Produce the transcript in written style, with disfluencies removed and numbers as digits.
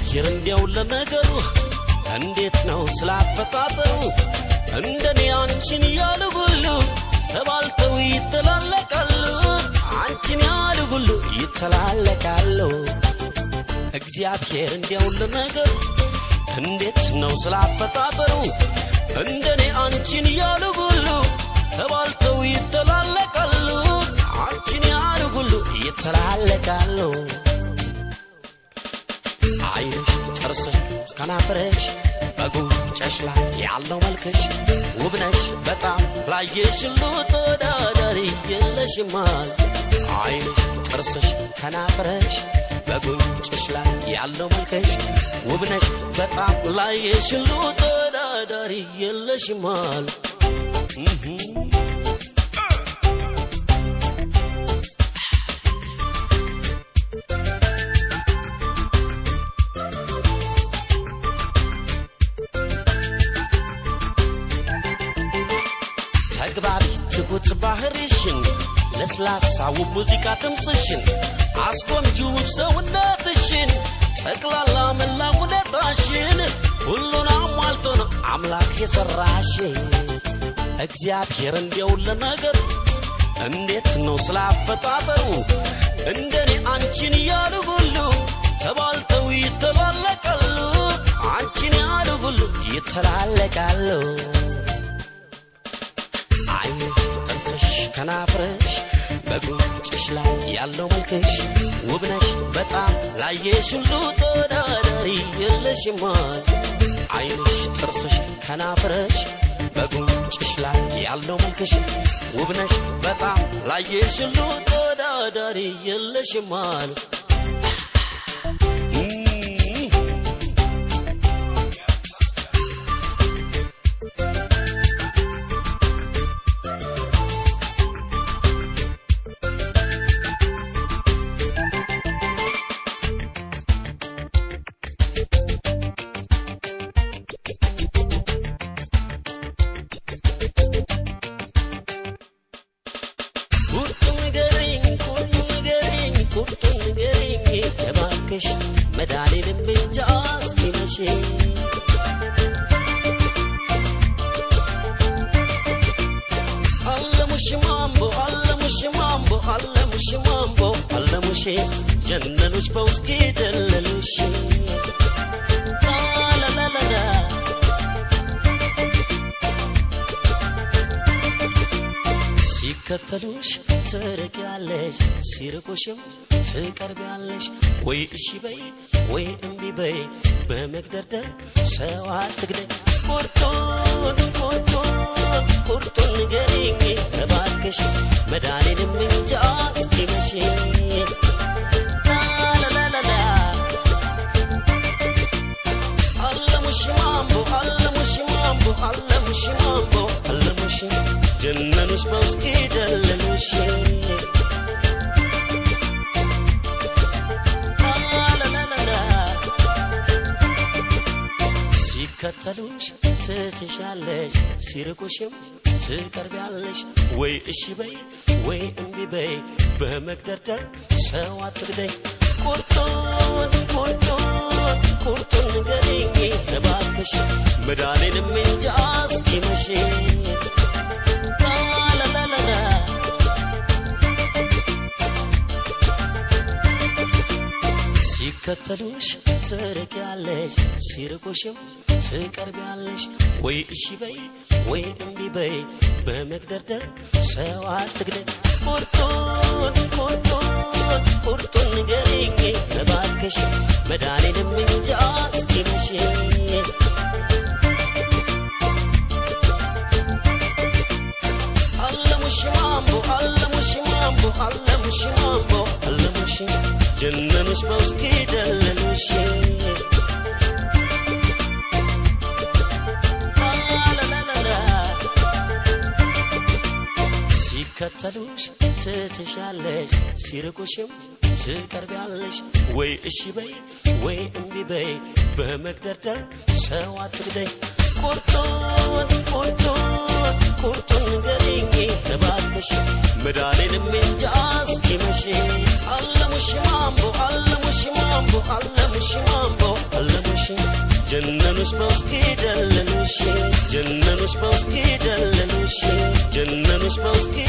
እግዚአብሔር እንዲያው ለነገሩ እንዴት ነው ስላፈጣጠሩ እንደኔ አንቺን ያሉ ሁሉ ተባልተው ይተላለቃሉ አንቺን ያሉ ሁሉ ይተላለቃሉ እግዚአብሔር እንዲያው ለነገሩ እንዴት ነው ስላፈጣጠሩ እንደኔ አንቺን ያሉ ሁሉ ተባልተው ይተላለቃሉ አንቺን ያሉ ሁሉ ይተላለቃሉ አይንሽ ጥርስሽ ከናፈረሽ በጉንጭሽ ላይ ያለው መልክሽ ውብነሽ በጣም ላየሽ ሁሉ ተወዳዳሪ የለሽም አይንሽ ጥርስሽ ከናፈረሽ በጉንጭሽ ላይ ያለው መልክሽ ውብነሽ በጣም ላየሽ ሁሉ ተወዳዳሪ የለሽም ተግባቢ ትጉት ባህሪሽን ለስላሳው ሙዚቃ ድምጽሽን አስቆንጆው ሰውነትሽን ጠቅላላ መላውነታሽን ሁሉን አሟልቶ ነው አምላክ የሰራሽ እግዚአብሔር እንዲያው ለነገሩ እንዴት ነው ስላፈጣጠሩ እንደኔ አንቺን ያሉ ሁሉ ተባልተው ይተላለቃሉ አንቺን ያሉ ሁሉ ይተላለቃሉ አይንሽ ጥርስሽ ከናፈረሽ በጉንጭሽ ላይ ያለው መልክሽ ውብነሽ በጣም ላየሽ ሁሉ ተወዳዳሪ የለሽም አይንሽ ጥርስሽ ከናፈረሽ በጉንጭሽ ላይ ያለው መልክሽ ውብነሽ በጣም ላየሽ ሁሉ ተወዳዳሪ የለሽም መዳኔን ምንጃስ ኪነሽ አለሙሽ ጀነኑሽ በውስኪ ደለሉሽ ላላላላ ሲከተሉሽ ትርቂያለሽ ሲርቁሽም ትቀርቢያለሽ ወይ እሺ በይ ወይ እምቢ በይ በመግደርደር ሰው አትግደይ ቁርጡን ንገሪኝ እባክሽ መዳኔን ምንጃ እስኪመሽ ላላላላ አለሙሽ ጀነኑሽ በውስኪ ደለሉሽ ሲከተሉሽ ትትሻለሽ ሲርቁሽም ትቀርቢያለሽ ወይ እሺ በይ ወይ እምቢ በይ በመግደርደር ሰው አትግደይ ቁርጡን ንገሪኝ እባክሽ መዳኔን ምንጃ እስኪመሽ ላላላላ ሲከተሉሽ ትርቂያለሽ ሲርቁሽም ትቀርቢያለሽ ወይ እሺ በይ ወይ እምቢ በይ በመግደርደር ሰው አትግደይ ቁርጡን ንገሪኝ እባክሽ መዳኔን ምንጃ እስኪመሽ አለሙሽ ጀነኑሽ በውስኪ ደለሉሽ ሲከተሉሽ ትትሻለሽ ሲርቁሽም ትቀርቢያለሽ ወይ እሺ በይ ወይ እምቢ በይ በመግደርደር ሰው አትግደይ ቁርጡን ንገሪኝ እባክሽ መዳኔን ምንጃ እስኪመሽ አለሙሽ جننوش بوسكي دلنوش جننوش بوسكي دلنوش جننوش بوسكي